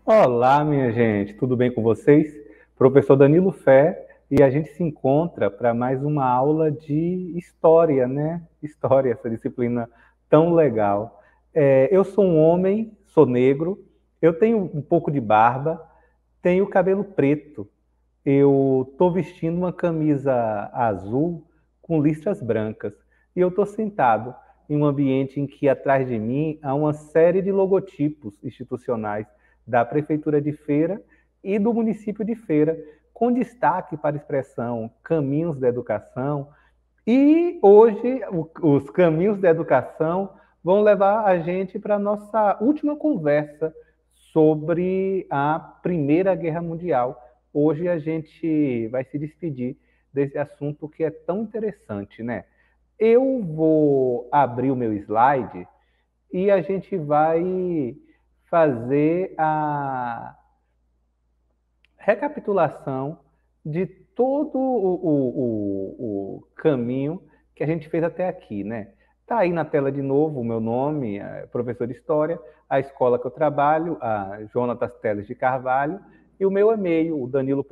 Olá, minha gente, tudo bem com vocês? Professor Danilo Fé, e a gente se encontra para mais uma aula de história, né? História, essa disciplina tão legal. Eu sou um homem, sou negro, eu tenho um pouco de barba, tenho cabelo preto, eu estou vestindo uma camisa azul com listras brancas e eu estou sentado em um ambiente em que atrás de mim há uma série de logotipos institucionais da Prefeitura de Feira e do município de Feira, com destaque para a expressão Caminhos da Educação. E hoje os Caminhos da Educação vão levar a gente para a nossa última conversa sobre a Primeira Guerra Mundial. Hoje a gente vai se despedir desse assunto que é tão interessante, né? Eu vou abrir o meu slide e a gente vai fazer a recapitulação de todo o caminho que a gente fez até aqui, né? Tá aí na tela de novo o meu nome, professor de História, a escola que eu trabalho, a Jonatas Teles de Carvalho, e o meu e-mail, o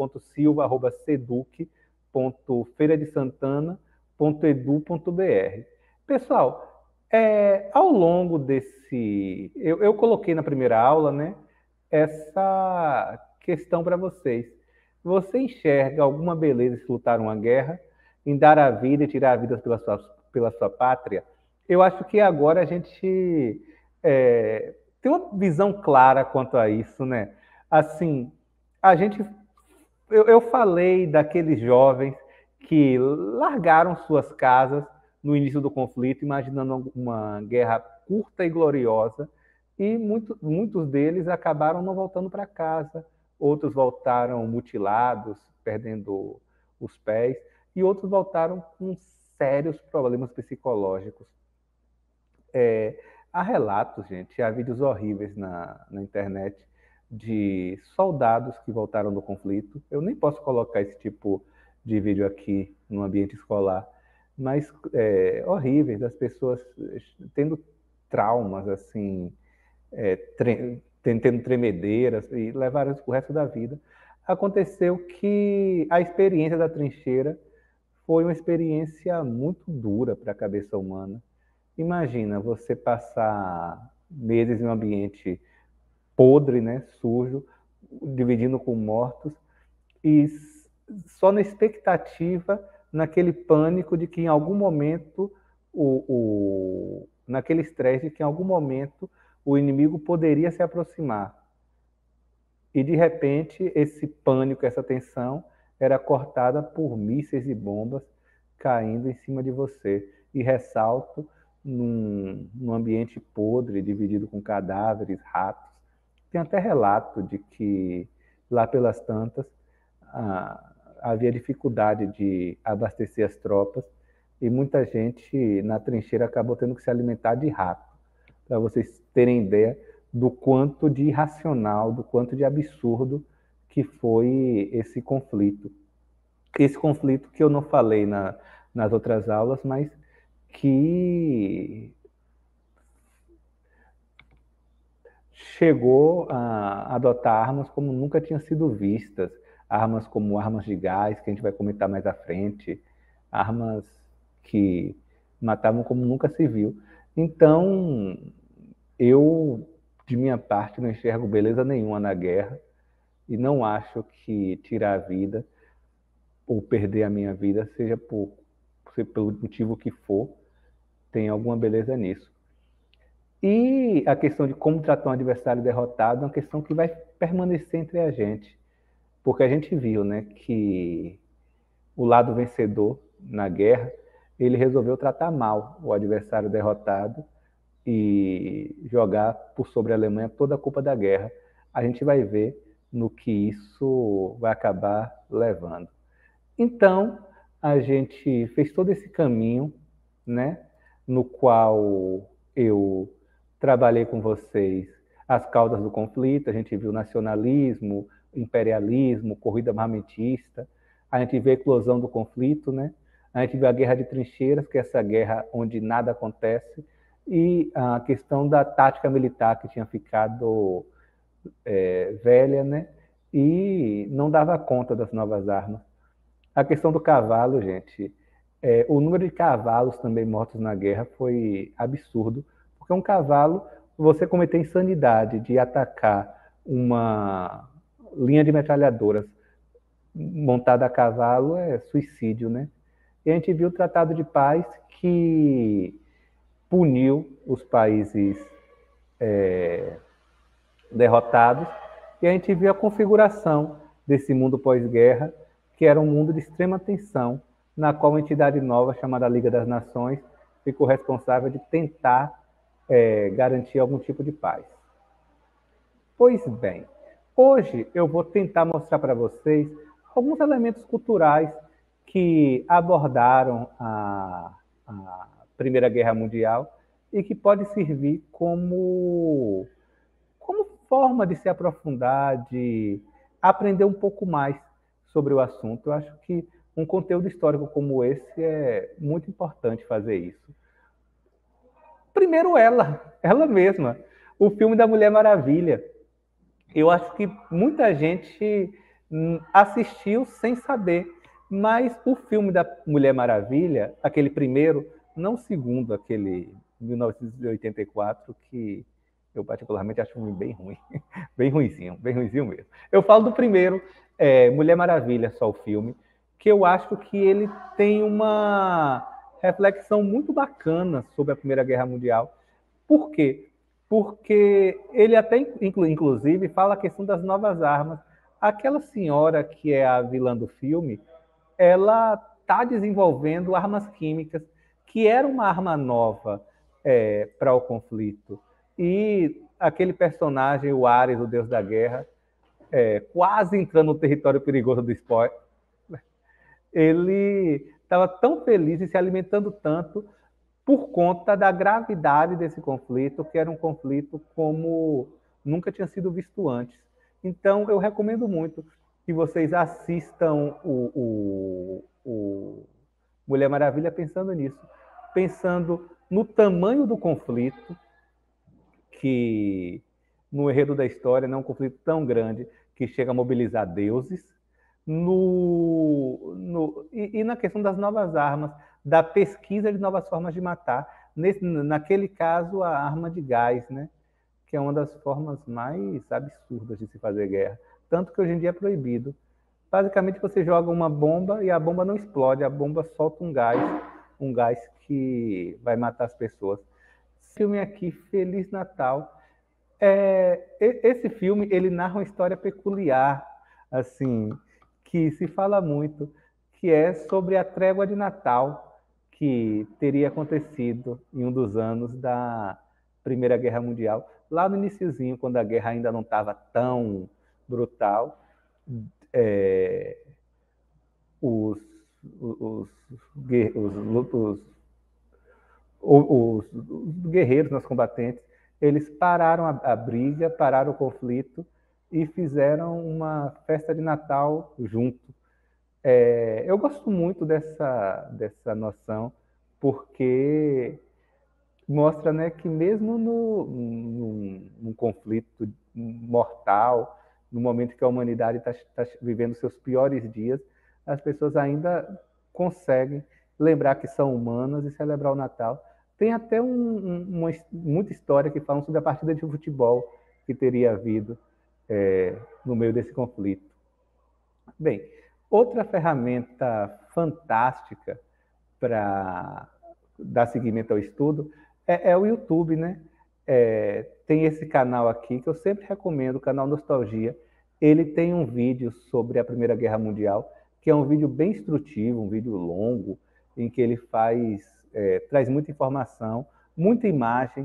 danilo.silva@seduc.feiradesantana.edu.br. Pessoal, ao longo desse... Eu coloquei na primeira aula, né, essa questão para vocês. Você enxerga alguma beleza em se lutar uma guerra, em dar a vida e tirar a vida pela sua pátria? Eu acho que agora a gente tem uma visão clara quanto a isso, né? Assim, a gente, eu falei daqueles jovens que largaram suas casas no início do conflito, imaginando uma guerra curta e gloriosa, e muitos deles acabaram não voltando para casa, outros voltaram mutilados, perdendo os pés, e outros voltaram com sérios problemas psicológicos. Há relatos, gente, há vídeos horríveis na internet de soldados que voltaram do conflito. Eu nem posso colocar esse tipo de vídeo aqui no ambiente escolar, mas horríveis, das pessoas tendo traumas, assim, tendo tremedeiras e levaram isso para o resto da vida. Aconteceu que a experiência da trincheira foi uma experiência muito dura para a cabeça humana. Imagina você passar meses em um ambiente podre, né, sujo, dividindo com mortos, e só na expectativa, naquele pânico de que em algum momento, naquele estresse, de que em algum momento o inimigo poderia se aproximar. E de repente, esse pânico, essa tensão, era cortada por mísseis e bombas caindo em cima de você. E ressalto, num ambiente podre, dividido com cadáveres, ratos. Tem até relato de que, lá pelas tantas, havia dificuldade de abastecer as tropas e muita gente na trincheira acabou tendo que se alimentar de rato. Para vocês terem ideia do quanto de irracional, do quanto de absurdo que foi esse conflito. Esse conflito que eu não falei nas outras aulas, mas que chegou a adotar armas como nunca tinham sido vistas, armas como armas de gás, que a gente vai comentar mais à frente, armas que matavam como nunca se viu. Então, eu, de minha parte, não enxergo beleza nenhuma na guerra e não acho que tirar a vida ou perder a minha vida, seja pelo motivo que for, tem alguma beleza nisso. E a questão de como tratar um adversário derrotado é uma questão que vai permanecer entre a gente, porque a gente viu, né, que o lado vencedor na guerra, ele resolveu tratar mal o adversário derrotado e jogar por sobre a Alemanha toda a culpa da guerra. A gente vai ver no que isso vai acabar levando. Então, a gente fez todo esse caminho, né, no qual eu trabalhei com vocês as causas do conflito, a gente viu nacionalismo, imperialismo, corrida armamentista, a gente vê a eclosão do conflito, né? A gente vê a guerra de trincheiras, que é essa guerra onde nada acontece, e a questão da tática militar que tinha ficado velha, né? E não dava conta das novas armas. A questão do cavalo, gente, o número de cavalos também mortos na guerra foi absurdo, porque um cavalo, você cometer insanidade de atacar uma linha de metralhadoras montada a cavalo é suicídio, né? E a gente viu o Tratado de Paz que puniu os países derrotados, e a gente viu a configuração desse mundo pós-guerra, que era um mundo de extrema tensão, na qual uma entidade nova, chamada Liga das Nações, ficou responsável de tentar garantir algum tipo de paz. Pois bem, hoje eu vou tentar mostrar para vocês alguns elementos culturais que abordaram a Primeira Guerra Mundial e que pode servir como forma de se aprofundar, de aprender um pouco mais sobre o assunto. Eu acho que um conteúdo histórico como esse é muito importante fazer isso. Primeiro ela mesma, o filme da Mulher Maravilha. Eu acho que muita gente assistiu sem saber, mas o filme da Mulher Maravilha, aquele primeiro, não o segundo, aquele 1984, que eu particularmente acho um filme bem ruim, bem ruinzinho mesmo. Eu falo do primeiro, Mulher Maravilha, só o filme, que eu acho que ele tem uma reflexão muito bacana sobre a Primeira Guerra Mundial. Por quê? Porque ele até, inclusive, fala a questão das novas armas. Aquela senhora que é a vilã do filme, ela está desenvolvendo armas químicas, que era uma arma nova para o conflito. E aquele personagem, o Ares, o deus da guerra, quase entrando no território perigoso do spoiler, ele estava tão feliz e se alimentando tanto por conta da gravidade desse conflito, que era um conflito como nunca tinha sido visto antes. Então, eu recomendo muito que vocês assistam o Mulher Maravilha pensando nisso, pensando no tamanho do conflito, que no enredo da história não é um conflito tão grande que chega a mobilizar deuses, e na questão das novas armas, da pesquisa de novas formas de matar. Naquele caso, a arma de gás, né? Que é uma das formas mais absurdas de se fazer guerra. Tanto que hoje em dia é proibido. Basicamente, você joga uma bomba e a bomba não explode, a bomba solta um gás que vai matar as pessoas. Esse filme aqui, Feliz Natal, esse filme ele narra uma história peculiar, assim, que se fala muito, que é sobre a trégua de Natal que teria acontecido em um dos anos da Primeira Guerra Mundial, lá no iniciozinho, quando a guerra ainda não estava tão brutal. Os guerreiros, os combatentes, eles pararam a briga, pararam o conflito e fizeram uma festa de Natal junto. Eu gosto muito dessa noção, porque mostra, né, que mesmo num conflito mortal, no momento que a humanidade está vivendo seus piores dias, as pessoas ainda conseguem lembrar que são humanas e celebrar o Natal. Tem até muita história que falam sobre a partida de futebol que teria havido no meio desse conflito. Bem, outra ferramenta fantástica para dar seguimento ao estudo é o YouTube, né? Tem esse canal aqui que eu sempre recomendo, o canal Nostalgia. Ele tem um vídeo sobre a Primeira Guerra Mundial, que é um vídeo bem instrutivo, um vídeo longo, em que ele traz muita informação, muita imagem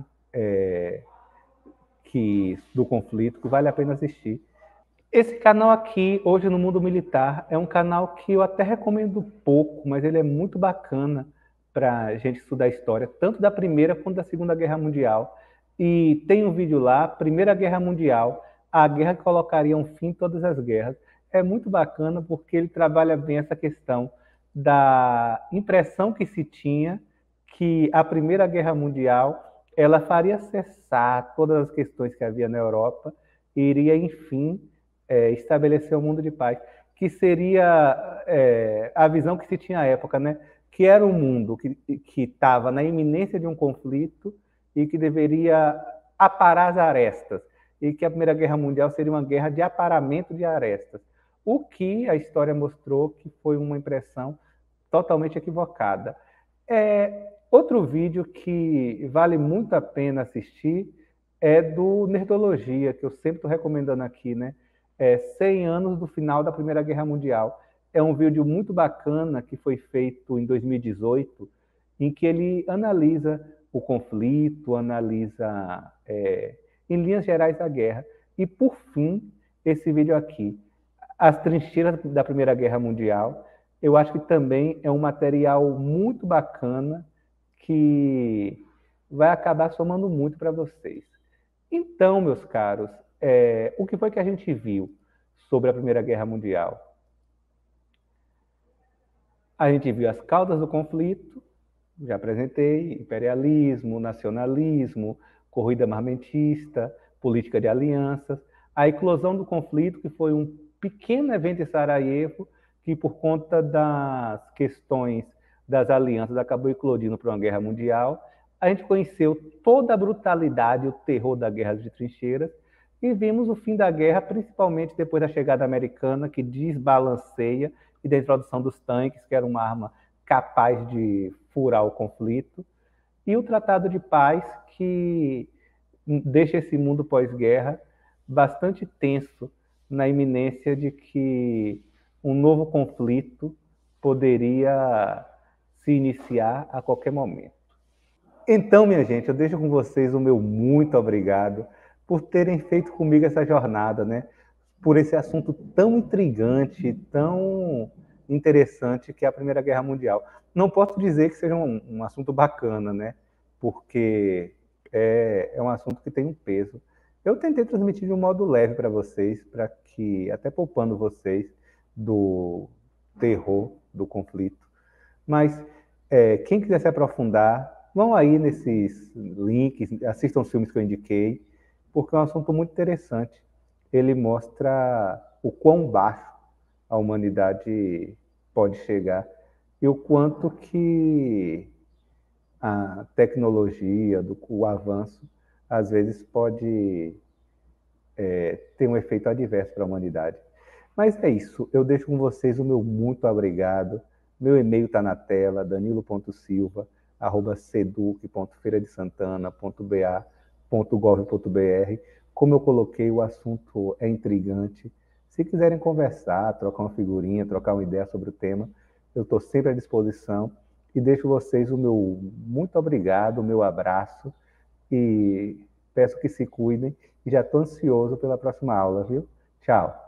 do conflito, que vale a pena assistir. Esse canal aqui, Hoje no Mundo Militar, é um canal que eu até recomendo pouco, mas ele é muito bacana para a gente estudar a história, tanto da Primeira quanto da Segunda Guerra Mundial. E tem um vídeo lá, Primeira Guerra Mundial, a guerra que colocaria um fim em todas as guerras. É muito bacana porque ele trabalha bem essa questão da impressão que se tinha que a Primeira Guerra Mundial ela faria cessar todas as questões que havia na Europa iria, enfim, estabelecer um mundo de paz, que seria a visão que se tinha à época, né? Que era um mundo que estava na iminência de um conflito e que deveria aparar as arestas, e que a Primeira Guerra Mundial seria uma guerra de aparamento de arestas, o que a história mostrou que foi uma impressão totalmente equivocada. Outro vídeo que vale muito a pena assistir é do Nerdologia, que eu sempre estou recomendando aqui, né? 100 anos do final da Primeira Guerra Mundial. É um vídeo muito bacana que foi feito em 2018, em que ele analisa o conflito, analisa, em linhas gerais, a guerra. E, por fim, esse vídeo aqui, As Trincheiras da Primeira Guerra Mundial, eu acho que também é um material muito bacana que vai acabar somando muito para vocês. Então, meus caros, o que foi que a gente viu sobre a Primeira Guerra Mundial? A gente viu as causas do conflito, já apresentei: imperialismo, nacionalismo, corrida armamentista, política de alianças, a eclosão do conflito, que foi um pequeno evento em Sarajevo, que por conta das questões das alianças acabou eclodindo para uma guerra mundial. A gente conheceu toda a brutalidade e o terror da guerra de trincheiras, e vimos o fim da guerra, principalmente depois da chegada americana, que desbalanceia, e da introdução dos tanques, que era uma arma capaz de furar o conflito, e o Tratado de Paz, que deixa esse mundo pós-guerra bastante tenso, na iminência de que um novo conflito poderia se iniciar a qualquer momento. Então, minha gente, eu deixo com vocês o meu muito obrigado por terem feito comigo essa jornada, né? Por esse assunto tão intrigante, tão interessante, que é a Primeira Guerra Mundial. Não posso dizer que seja um assunto bacana, né? Porque é um assunto que tem um peso. Eu tentei transmitir de um modo leve para vocês, para que, até poupando vocês do terror do conflito. Mas quem quiser se aprofundar, vão aí nesses links, assistam os filmes que eu indiquei, porque é um assunto muito interessante. Ele mostra o quão baixo a humanidade pode chegar e o quanto que a tecnologia, o avanço, às vezes pode ter um efeito adverso para a humanidade. Mas é isso, eu deixo com vocês o meu muito obrigado. Meu e-mail está na tela, danilo.silva@seduc.feiradesantana.ba.gov.br. Como eu coloquei, o assunto é intrigante. Se quiserem conversar, trocar uma figurinha, trocar uma ideia sobre o tema, eu estou sempre à disposição. E deixo vocês o meu muito obrigado, o meu abraço, e peço que se cuidem, e já estou ansioso pela próxima aula, viu? Tchau.